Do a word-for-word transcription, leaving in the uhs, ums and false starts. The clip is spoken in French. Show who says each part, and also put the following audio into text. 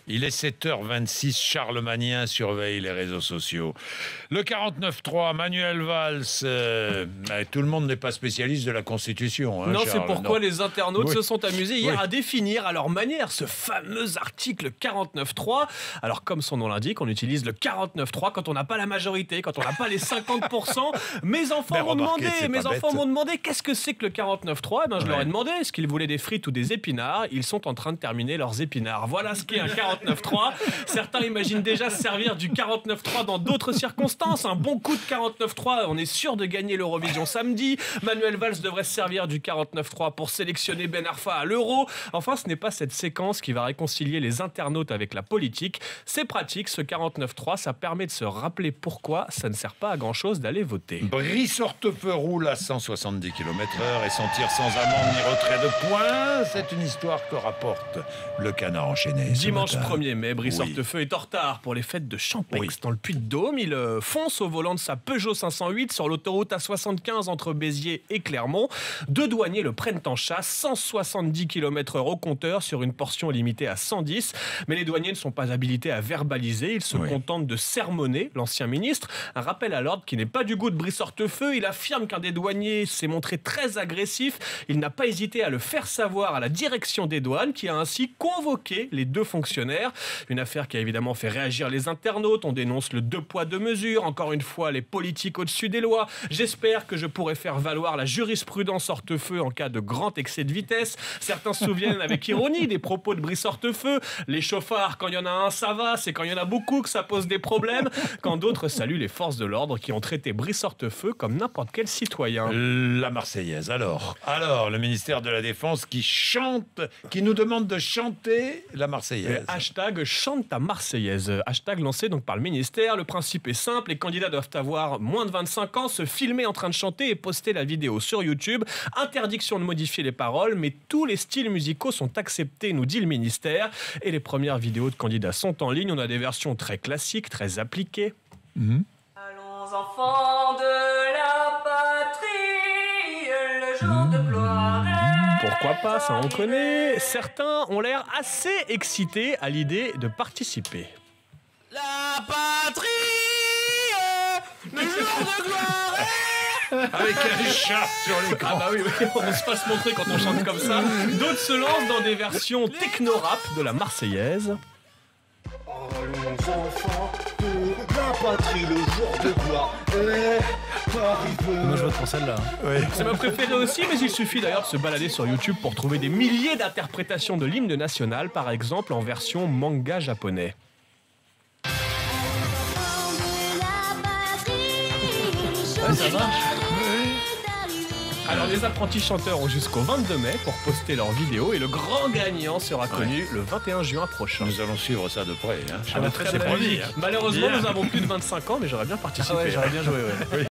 Speaker 1: Il est sept heures vingt-six, Charles Magnien surveille les réseaux sociaux. Le quarante-neuf trois, Manuel Valls, euh, tout le monde n'est pas spécialiste de la Constitution. Hein,
Speaker 2: non,
Speaker 1: Charles,
Speaker 2: c'est pourquoi
Speaker 1: non.
Speaker 2: les internautes
Speaker 1: oui.
Speaker 2: se sont amusés hier
Speaker 1: oui.
Speaker 2: à définir à leur manière ce fameux article quarante-neuf trois. Alors, comme son nom l'indique, on utilise le quarante-neuf trois quand on n'a pas la majorité, quand on n'a pas les cinquante pour cent. Mes enfants
Speaker 1: Mais
Speaker 2: m'ont
Speaker 1: remarquez,
Speaker 2: demandé,
Speaker 1: c'est
Speaker 2: mes
Speaker 1: pas
Speaker 2: enfants
Speaker 1: bête.
Speaker 2: m'ont demandé qu'est-ce que c'est que le quarante-neuf trois. Eh ben, je
Speaker 1: Ouais.
Speaker 2: leur ai demandé est-ce qu'ils voulaient des frites ou des épinards. Ils sont en train de terminer leurs épinards. Voilà ce qu'est un quarante-neuf trois. Certains imaginent déjà se servir du quarante-neuf trois dans d'autres circonstances. Un bon coup de quarante-neuf trois, on est sûr de gagner l'Eurovision samedi. Manuel Valls devrait se servir du quarante-neuf trois pour sélectionner Ben Arfa à l'Euro. Enfin, ce n'est pas cette séquence qui va réconcilier les internautes avec la politique. C'est pratique, ce quarante-neuf trois, ça permet de se rappeler pourquoi ça ne sert pas à grand-chose d'aller voter.
Speaker 1: Brice-Hortefeux roule à cent soixante-dix kilomètres heure et s'en tire sans amende ni retrait de points. C'est une histoire que rapporte le Canard enchaîné. ce
Speaker 2: Dimanche
Speaker 1: matin.
Speaker 2: premier mai, Brice
Speaker 1: Oui.
Speaker 2: Hortefeux est en retard pour les fêtes de Champex
Speaker 1: Oui.
Speaker 2: dans le Puy-de-Dôme. Il euh, fonce au volant de sa Peugeot cinq cent huit sur l'autoroute A soixante-quinze entre Béziers et Clermont. Deux douaniers le prennent en chasse, cent soixante-dix kilomètres heure au compteur sur une portion limitée à cent dix. Mais les douaniers ne sont pas habilités à verbaliser, ils se
Speaker 1: Oui.
Speaker 2: contentent de sermonner l'ancien ministre. Un rappel à l'ordre qui n'est pas du goût de Brice Hortefeux. Il affirme qu'un des douaniers s'est montré très agressif. Il n'a pas hésité à le faire savoir à la direction des douanes qui a ainsi convoqué les deux fonctionnaires. Une affaire qui a évidemment fait réagir les internautes. On dénonce le deux poids deux mesures. Encore une fois, les politiques au-dessus des lois. J'espère que je pourrai faire valoir la jurisprudence Hortefeux en cas de grand excès de vitesse. Certains se souviennent avec ironie des propos de Brice Hortefeux. Les chauffards, quand il y en a un, ça va. C'est quand il y en a beaucoup que ça pose des problèmes. Quand d'autres saluent les forces de l'ordre qui ont traité Brice Hortefeux comme n'importe quel citoyen.
Speaker 1: La Marseillaise, alors. Alors, le ministère de la Défense qui chante, qui nous demande de chanter la Marseillaise.
Speaker 2: Euh, hashtag chante ta Marseillaise. Hashtag lancé donc par le ministère. Le principe est simple. Les candidats doivent avoir moins de vingt-cinq ans, se filmer en train de chanter et poster la vidéo sur YouTube. Interdiction de modifier les paroles, mais tous les styles musicaux sont acceptés, nous dit le ministère. Et les premières vidéos de candidats sont en ligne. On a des versions très classiques, très appliquées.
Speaker 1: Mmh.
Speaker 3: Allons enfants de la patrie, le jour de gloire est
Speaker 2: Pourquoi pas, ça on connaît. Certains ont l'air assez excités à l'idée de participer.
Speaker 4: La patrie, le jour de gloire est...
Speaker 1: Avec un chat sur
Speaker 2: Ah
Speaker 1: l'écran.
Speaker 2: bah oui, oui, on ne se pas se montrer quand on chante comme ça. D'autres se lancent dans des versions techno-rap de la Marseillaise.
Speaker 5: Allons enfants de la patrie, le jour de gloire est arrivé.
Speaker 4: Moi je vote pour celle-là.
Speaker 2: C'est ma préférée aussi, mais il suffit d'ailleurs de se balader sur YouTube pour trouver des milliers d'interprétations de l'hymne national, par exemple en version manga japonais.
Speaker 4: Ouais, ça marche.
Speaker 2: Alors les apprentis chanteurs ont jusqu'au vingt-deux mai pour poster leurs vidéos et le grand gagnant sera connu le vingt et un juin prochain.
Speaker 1: Nous allons suivre ça de près. Hein.
Speaker 2: Ah bah, très
Speaker 4: c'est
Speaker 2: belle
Speaker 4: promis,
Speaker 2: musique.
Speaker 4: hein.
Speaker 2: Malheureusement,
Speaker 1: Bien.
Speaker 2: nous avons plus de vingt-cinq ans, mais j'aurais bien participé.
Speaker 4: Ah ouais, j'aurais bien joué, ouais.